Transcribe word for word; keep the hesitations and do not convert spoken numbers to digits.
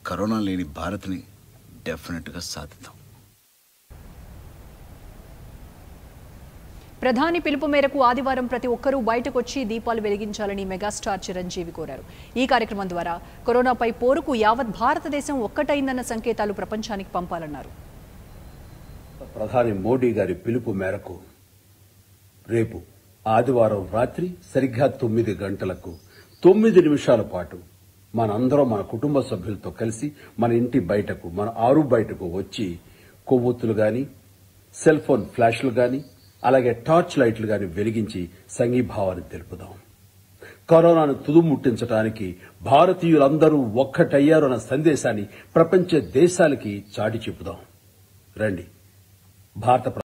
Corona లేని భారత్ని డెఫినెట్గా సాధిద్దాం. ప్రధాని పిలుపు మేరకు ఆదివారం ప్రతి ఒక్కరూ బయటకు వచ్చి దీపాలు వెలిగించాలని మెగాస్టార్ చిరంజీవి కోరారు. ఈ కార్యక్రమం ద్వారా కరోనాపై పోరుకు యావత్ భారతదేశం ఒక్కటైందన్న సంకేతాలు ప్రపంచానికి పంపాలన్నారు. ప్రధాని మోడీ గారి పిలుపు మేరకు రేపు ఆదివారం రాత్రి సరిగ్గా తొమ్మిది గంటలకు తొమ్మిది నిమిషాల పాటు మనందరం మన కుటుంబ సభ్యులతో కలిసి మన ఇంటి బయటకు మన ఆరు బయటకు వచ్చి కొవ్వొత్తులు గాని సెల్ ఫోన్ ఫ్లాష్లు గాని అలాగే టార్చ్ లైట్లు గాని వెలిగించి సంఘీభావాన్ని తెలుపుదాం. కరోనాను తుదుముట్టించడానికి భారతీయులందరూ ఒక్కటయ్యారన్న సందేశాన్ని ప్రపంచ దేశాలకి చాటి చెప్పుదాం. రండి. భారత